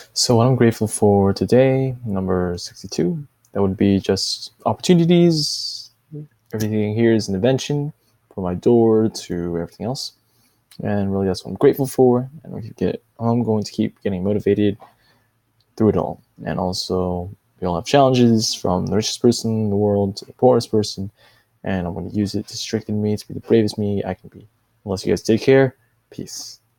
So, what I'm grateful for today, number 62, that would be just opportunities. Everything here is an invention from my door to everything else. And really, that's what I'm grateful for. And I'm going to keep getting motivated through it all. And also, we all have challenges from the richest person in the world to the poorest person. And I'm going to use it to strengthen me to be the bravest me I can be. Unless you guys take care, peace.